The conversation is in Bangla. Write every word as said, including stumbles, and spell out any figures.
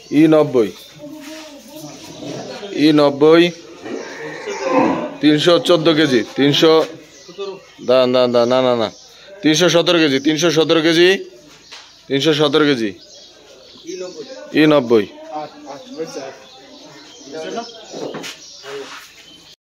ই নব্বই ই নব্বই তিনশো চোদ্দো কেজি তিনশো দাঁড়ান দাঁড়ান দাঁড়ান না না না তিনশো সতেরো কেজি তিনশো সতেরো কেজি তিনশো সতেরো কেজি ই নব্বই